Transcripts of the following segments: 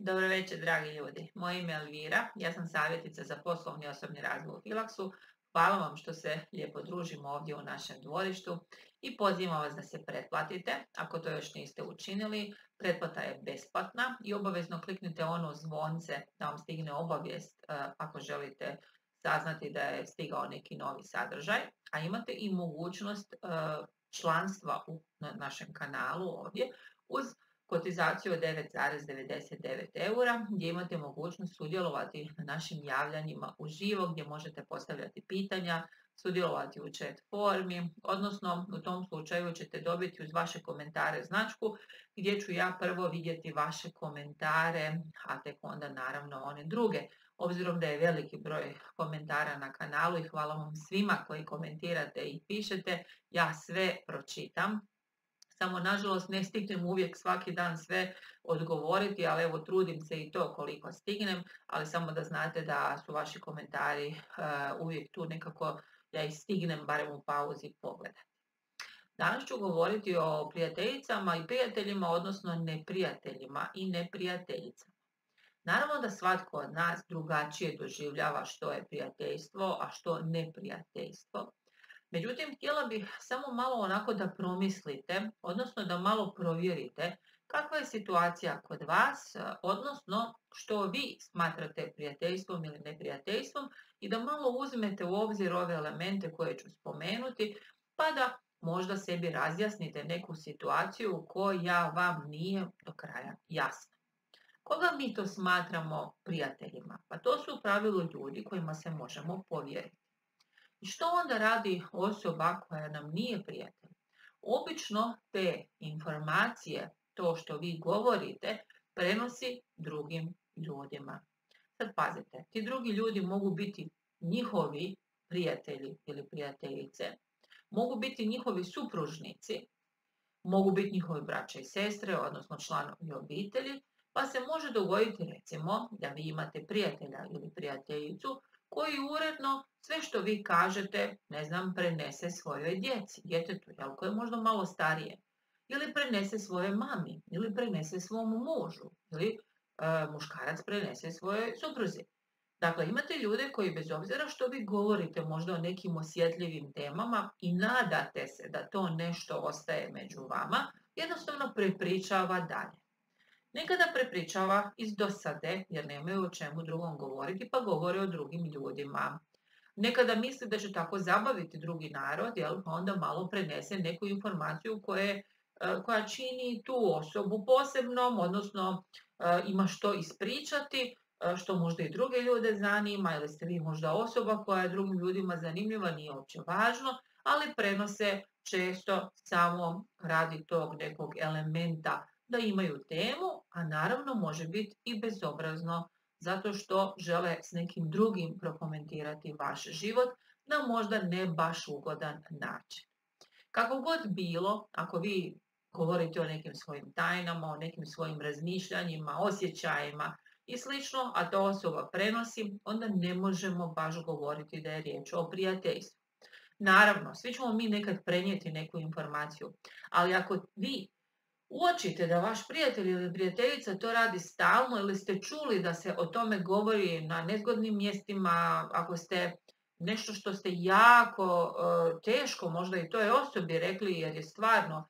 Dobro večer, dragi ljudi. Moje ime je Elvira, ja sam savjetnica za poslovni i osobni razvoj u Filaksu. Hvala vam što se lijepo družimo ovdje u našem dvorištu i pozivam vas da se pretplatite. Ako to još niste učinili, pretplata je besplatna i obavezno kliknite ono zvonce da vam stigne obavijest ako želite saznati da je stigao neki novi sadržaj, a imate i mogućnost članstva u našem kanalu ovdje uz kotizaciju od 9,99 eura gdje imate mogućnost sudjelovati na našim javljanjima uživo gdje možete postavljati pitanja, sudjelovati u chat formi, odnosno u tom slučaju ćete dobiti uz vaše komentare značku gdje ću ja prvo vidjeti vaše komentare, a tek onda naravno one druge. Obzirom da je veliki broj komentara na kanalu i hvala vam svima koji komentirate i pišete, ja sve pročitam. Samo nažalost ne stignem uvijek svaki dan sve odgovoriti, ali evo trudim se i to koliko stignem, ali samo da znate da su vaši komentari uvijek tu nekako, ja ih stignem barem u pauzi pogledati. Danas ću govoriti o prijateljicama i prijateljima, odnosno neprijateljima i neprijateljicama. Naravno da svatko od nas drugačije doživljava što je prijateljstvo, a što neprijateljstvo. Međutim, htjela bih samo malo onako da promislite, odnosno da malo provjerite kakva je situacija kod vas, odnosno što vi smatrate prijateljstvom ili neprijateljstvom i da malo uzmete u obzir ove elemente koje ću spomenuti, pa da možda sebi razjasnite neku situaciju koja vam nije do kraja jasna. Koga mi to smatramo prijateljima? Pa to su u pravilu ljudi kojima se možemo povjeriti. I što onda radi osoba koja nam nije prijatelj? Obično te informacije, to što vi govorite, prenosi drugim ljudima. Sad pazite, ti drugi ljudi mogu biti njihovi prijatelji ili prijateljice, mogu biti njihovi supružnici, mogu biti njihovi braća i sestre, odnosno članovi obitelji, pa se može dogoditi recimo da vi imate prijatelja ili prijateljicu koji uredno sve što vi kažete, ne znam, prenese svojoj djeci, djetetu, jel, koje je možda malo starije, ili prenese svoje mami, ili prenese svom mužu, ili muškarac prenese svojoj supruzi. Dakle, imate ljude koji bez obzira što vi govorite možda o nekim osjetljivim temama i nadate se da to nešto ostaje među vama, jednostavno prepričava dalje. Nekada prepričava iz dosade, jer nemaju o čemu drugom govoriti, pa govore o drugim ljudima. Nekada misli da će tako zabaviti drugi narod, jel, pa onda malo prenese neku informaciju koja čini tu osobu posebnom, odnosno ima što ispričati, što možda i druge ljude zanima, ili ste vi možda osoba koja je drugim ljudima zanimljiva, nije uopće važno, ali prenose često samo radi tog nekog elementa da imaju temu, a naravno može biti i bezobrazno zato što žele s nekim drugim prokomentirati vaš život na možda ne baš ugodan način. Kako god bilo, ako vi govorite o nekim svojim tajnama, o nekim svojim razmišljanjima, osjećajima i slično, a to osoba prenosi, onda ne možemo baš govoriti da je riječ o prijateljstvu. Naravno, svi ćemo mi nekad prenijeti neku informaciju, ali ako vi uočite da vaš prijatelj ili prijateljica to radi stalno ili ste čuli da se o tome govori na nezgodnim mjestima, ako ste nešto što ste jako teško možda i toj osobi rekli jer je stvarno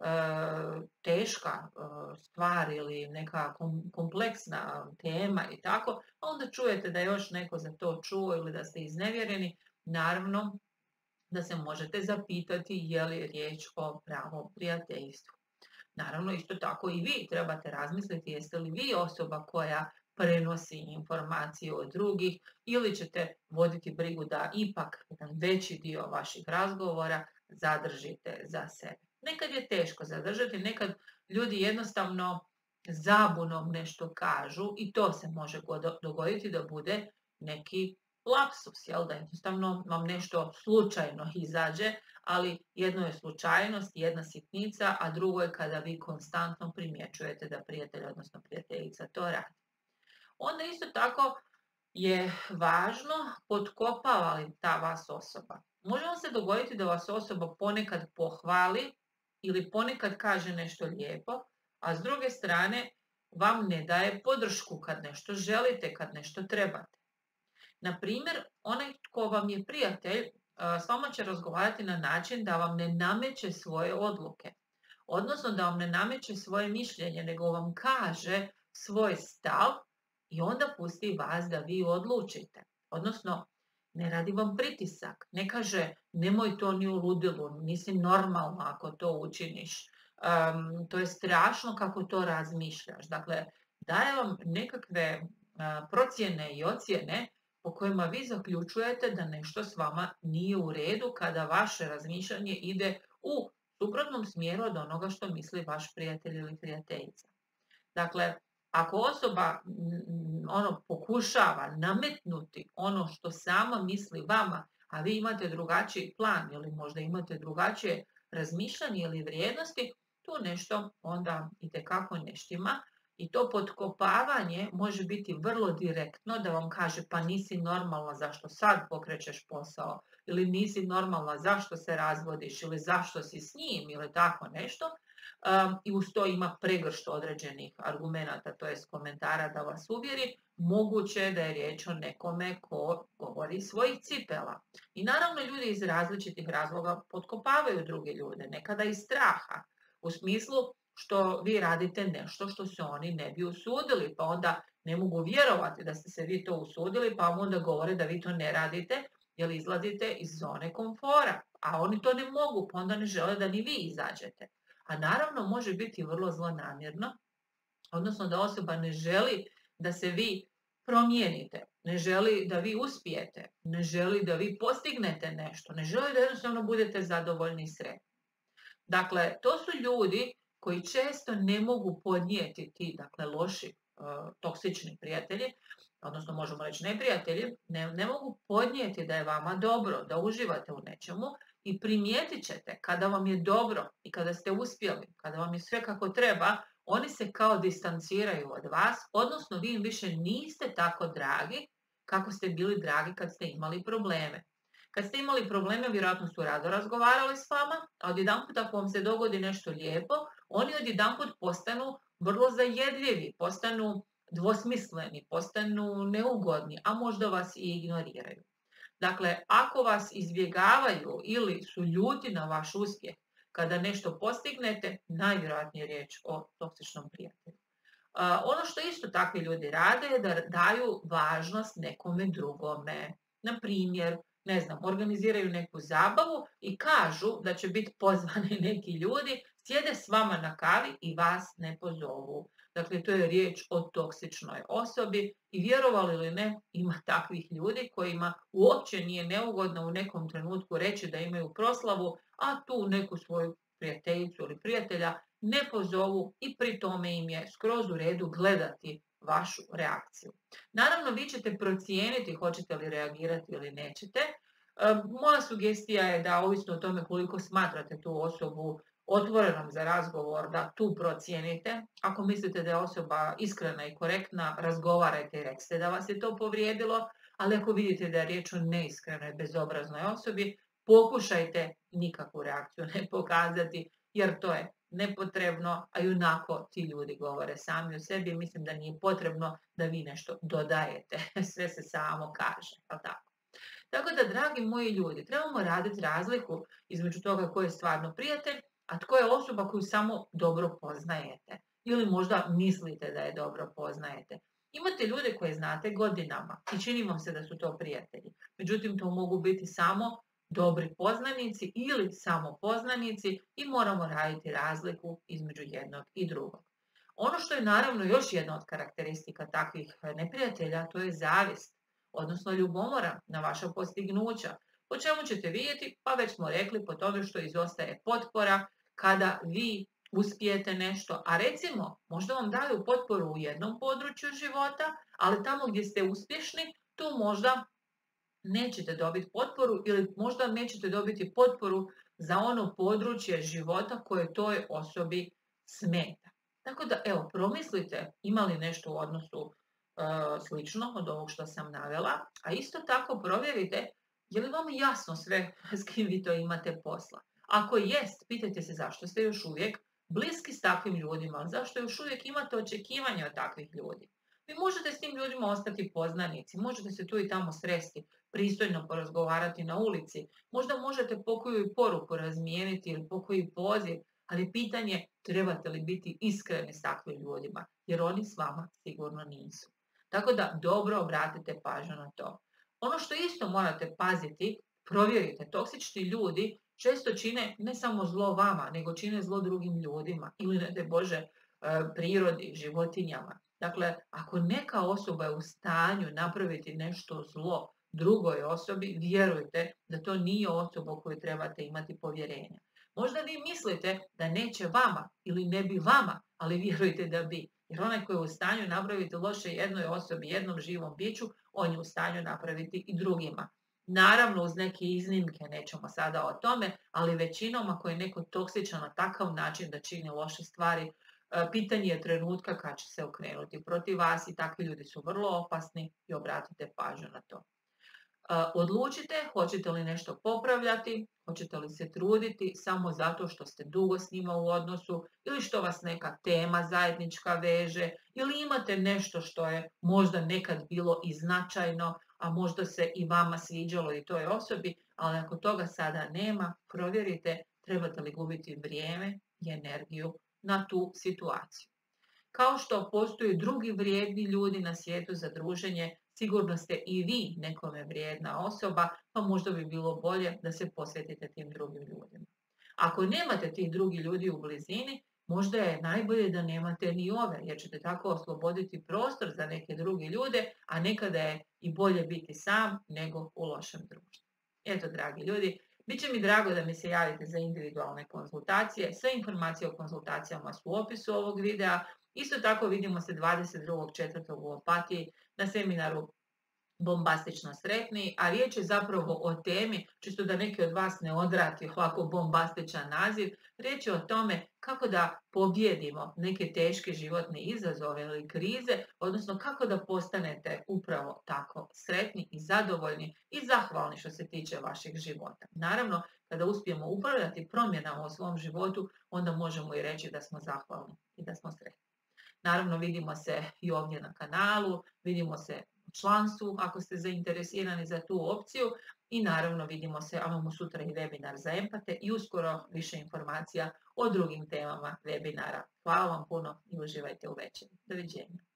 teška stvar ili neka kompleksna tema i tako, onda čujete da još neko za to čuo ili da ste iznevjereni, naravno da se možete zapitati je li riječ o pravom prijateljstvu. Naravno, isto tako i vi trebate razmisliti jeste li vi osoba koja prenosi informacije od drugih ili ćete voditi brigu da ipak jedan veći dio vaših razgovora zadržite za sebe. Nekad je teško zadržati, nekad ljudi jednostavno zabunom nešto kažu i to se može dogoditi da bude neki lapsus, jel, da jednostavno vam nešto slučajno izađe, ali jedno je slučajnost, jedna sitnica, a drugo je kada vi konstantno primjećujete da prijatelj, odnosno prijateljica to radi. Onda isto tako je važno potkopava li ta vas osoba. Može vam se dogoditi da vas osoba ponekad pohvali ili ponekad kaže nešto lijepo, a s druge strane vam ne daje podršku kad nešto želite, kad nešto trebate. Na primjer, onaj tko vam je prijatelj, s vama će razgovarati na način da vam ne nameće svoje odluke, odnosno da vam ne nameće svoje mišljenje, nego vam kaže svoj stav i onda pusti vas da vi odlučite. Odnosno, ne radi vam pritisak, ne kaže nemoj to ni u ludilu, nisi normalno ako to učiniš, to je strašno kako to razmišljaš. Dakle, daje vam nekakve procjene i ocjene po kojima vi zaključujete da nešto s vama nije u redu kada vaše razmišljanje ide u suprotnom smjeru od onoga što misli vaš prijatelj ili prijateljica. Dakle, ako osoba pokušava nametnuti ono što sama misli vama, a vi imate drugačiji plan ili možda imate drugačije razmišljanje ili vrijednosti, tu nešto onda itekako ne štima. I to potkopavanje može biti vrlo direktno da vam kaže pa nisi normalna zašto sad pokrećeš posao ili nisi normalna zašto se razvodiš ili zašto si s njim ili tako nešto. I uz to ima pregršt određenih argumenata, to jest komentara da vas uvjeri, moguće je da je riječ o nekome ko govori iz svojih cipela. I naravno ljudi iz različitih razloga potkopavaju druge ljude, nekada iz straha, u smislu što vi radite nešto što se oni ne bi usudili, pa onda ne mogu vjerovati da ste se vi to usudili, pa vam onda govore da vi to ne radite, jer izlazite iz zone komfora, a oni to ne mogu, pa onda ne žele da ni vi izađete. A naravno može biti vrlo zlonamjerno, odnosno da osoba ne želi da se vi promijenite, ne želi da vi uspijete, ne želi da vi postignete nešto, ne želi da jednostavno budete zadovoljni i sretni. Dakle, to su ljudi koji često ne mogu podnijeti ti, dakle, loši, toksični prijatelji, odnosno možemo reći neprijatelji, ne mogu podnijeti da je vama dobro, da uživate u nečemu i primijetit ćete kada vam je dobro i kada ste uspjeli, kada vam je sve kako treba, oni se kao distanciraju od vas, odnosno vi im više niste tako dragi kako ste bili dragi kad ste imali probleme. Kad ste imali probleme, vjerojatno su rado razgovarali s vama, a odjedanput ako vam se dogodi nešto lijepo, oni odjedanput postanu vrlo zajedljivi, postanu dvosmisleni, postanu neugodni, a možda vas i ignoriraju. Dakle, ako vas izbjegavaju ili su ljuti na vaš uspjeh kada nešto postignete, najvjerojatnije je riječ o toksičnom prijatelju. Ono što isto takvi ljudi rade je da daju važnost nekome drugome. Na primjer, ne znam, organiziraju neku zabavu i kažu da će biti pozvani neki ljudi, sjede s vama na kavi i vas ne pozovu. Dakle, to je riječ o toksičnoj osobi i vjerovali ili ne, ima takvih ljudi kojima uopće nije neugodno u nekom trenutku reći da imaju proslavu, a tu neku svoju prijateljicu ili prijatelja ne pozovu i pri tome im je skroz u redu gledati vašu reakciju. Naravno, vi ćete procijeniti hoćete li reagirati ili nećete. Moja sugestija je da, ovisno o tome koliko smatrate tu osobu otvorenom za razgovor, da tu procijenite. Ako mislite da je osoba iskrena i korektna, razgovarajte i recite da vas je to povrijedilo, ali ako vidite da je riječ o neiskrenoj, bezobraznoj osobi, pokušajte nikakvu reakciju ne pokazati, jer to je nepotrebno, a i onako ti ljudi govore sami o sebi i mislim da nije potrebno da vi nešto dodajete. Sve se samo kaže, ali tako? Tako da, dragi moji ljudi, trebamo raditi razliku između toga ko je stvarno prijatelj, a tko je osoba koju samo dobro poznajete. Ili možda mislite da je dobro poznajete. Imate ljude koje znate godinama i čini vam se da su to prijatelji. Međutim, to mogu biti samo dobri poznanici ili samo poznanici i moramo raditi razliku između jednog i drugog. Ono što je naravno još jedna od karakteristika takvih neprijatelja, to je zavist, odnosno ljubomora na vaša postignuća. Po čemu ćete vidjeti? Pa već smo rekli, po tome što izostaje potpora kada vi uspijete nešto, a recimo možda vam daju potporu u jednom području života, ali tamo gdje ste uspješni, tu možda nećete dobiti potporu ili možda nećete dobiti potporu za ono područje života koje toj osobi smeta. Tako da, evo, promislite ima li nešto u odnosu slično od ovog što sam navela, a isto tako provjerite je li vam jasno sve s kim vi to imate posla. Ako jest, pitajte se zašto ste još uvijek bliski s takvim ljudima, ali zašto još uvijek imate očekivanja od takvih ljudi? Vi možete s tim ljudima ostati poznanici, možete se tu i tamo sresti, pristojno porazgovarati na ulici, možda možete pokoju i poruku razmijeniti ili pokoji poziv, ali pitanje trebate li biti iskreni s takvim ljudima, jer oni s vama sigurno nisu. Tako da dobro obratite pažnju na to. Ono što isto morate paziti, provjerite, toksični ljudi često čine ne samo zlo vama, nego čine zlo drugim ljudima ili, ne daj Bože, prirodi, životinjama. Dakle, ako neka osoba je u stanju napraviti nešto zlo drugoj osobi, vjerujte da to nije osoba u koju trebate imati povjerenja. Možda vi mislite da neće vama ili ne bi vama, ali vjerujte da bi. Jer onaj koji je u stanju napraviti loše jednoj osobi, jednom živom biću, on je u stanju napraviti i drugima. Naravno, uz neke iznimke, nećemo sada o tome, ali većinom ako je neko toksičan na takav način da čini loše stvari, pitanje je trenutka kad će se okrenuti protiv vas i takvi ljudi su vrlo opasni i obratite pažnju na to. Odlučite hoćete li nešto popravljati, hoćete li se truditi samo zato što ste dugo s njima u odnosu ili što vas neka tema zajednička veže ili imate nešto što je možda nekad bilo i značajno, a možda se i vama sviđalo i toj osobi, ali ako toga sada nema, provjerite trebate li gubiti vrijeme i energiju na tu situaciju. Kao što postoje drugi vrijedni ljudi na svijetu za druženje, sigurno ste i vi nekome vrijedna osoba, pa možda bi bilo bolje da se posvetite tim drugim ljudima. Ako nemate tih drugih ljudi u blizini, možda je najbolje da nemate ni ove, jer ćete tako osloboditi prostor za neke druge ljude, a nekada je i bolje biti sam nego u lošem društvu. Eto, dragi ljudi, bit će mi drago da mi se javite za individualne konzultacije. Sve informacije o konzultacijama su u opisu ovog videa. Isto tako vidimo se 22.4. u Opatiji na seminaru Bombastično sretni, a riječ je zapravo o temi, čisto da neki od vas ne odrati ovako bombastičan naziv, riječ je o tome kako da pobjedimo neke teške životne izazove ili krize, odnosno kako da postanete upravo tako sretni i zadovoljni i zahvalni što se tiče vašeg života. Naravno, kada uspijemo upravljati promjenama u svom životu, onda možemo i reći da smo zahvalni i da smo sretni. Naravno, vidimo se i ovdje na kanalu, vidimo se u članstvu ako ste zainteresirani za tu opciju i naravno vidimo se, a imamo sutra i webinar za empate i uskoro više informacija o drugim temama webinara. Hvala vam puno i uživajte u večeri. Doviđenja.